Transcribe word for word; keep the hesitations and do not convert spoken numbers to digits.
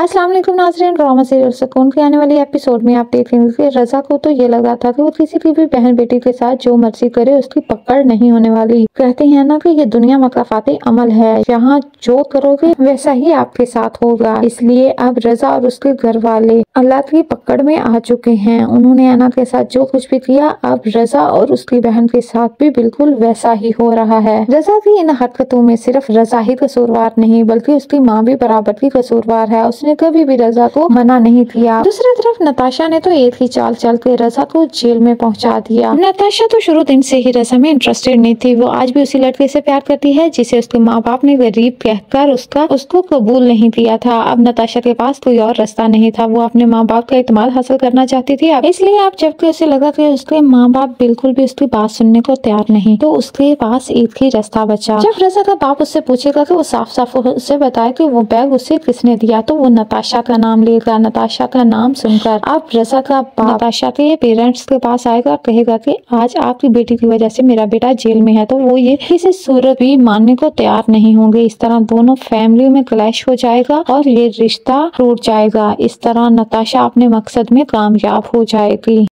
अस्सलाम वालेकुम नाज़रीन, ड्रामा सीरियल सुकून के आने वाली एपिसोड में आप देखेंगे कि रज़ा को तो ये लगा था कि वो किसी की भी बहन बेटी के साथ जो मर्जी करे उसकी पकड़ नहीं होने वाली। कहते हैं ना कि ये दुनिया मकाफाती अमल है, यहाँ जो करोगे वैसा ही आपके साथ होगा। इसलिए अब रज़ा और उसके घर वाले अल्लाह की पकड़ में आ चुके हैं। उन्होंने अना के साथ जो कुछ भी किया, अब रज़ा और उसकी बहन के साथ भी बिल्कुल वैसा ही हो रहा है। रज़ा की इन हरकतों में सिर्फ रज़ा ही कसूरवार नहीं बल्कि उसकी माँ भी बराबर की कसूरवार है। उसने कभी भी रज़ा को मना नहीं किया। दूसरी तरफ नताशा ने तो एक ही चाल चल के रज़ा को जेल में पहुंचा दिया। नताशा तो शुरू दिन से ही रज़ा में इंटरेस्टेड नहीं थी। वो आज भी उसी लड़के से प्यार करती है जिसे उसके माँ बाप ने गरीब कहकर उसका उसको कबूल नहीं किया था। अब नताशा के पास कोई और रास्ता नहीं था। वो अपने माँ बाप का इत्मीनान हासिल करना चाहती थी। अब इसलिए अब जबकि उसे लगा कि उसके माँ बाप बिल्कुल भी उसकी बात सुनने को तैयार नहीं, तो उसके पास एक ही रास्ता बचा। जब रज़ा का बाप उससे पूछेगा कि वो साफ साफ उसे बताए कि वो बैग उसे किसने दिया, तो वो नताशा का नाम लेगा। नताशा का नाम सुनकर अब रज़ा का बाप नताशा के पेरेंट्स के पास आएगा, कहेगा कि आज आपकी बेटी की वजह से मेरा बेटा जेल में है। तो वो ये किसी सूरत भी मानने को तैयार नहीं होंगे। इस तरह दोनों फैमिली में क्लैश हो जाएगा और ये रिश्ता टूट जाएगा। इस तरह नताशा अपने मकसद में कामयाब हो जाएगी।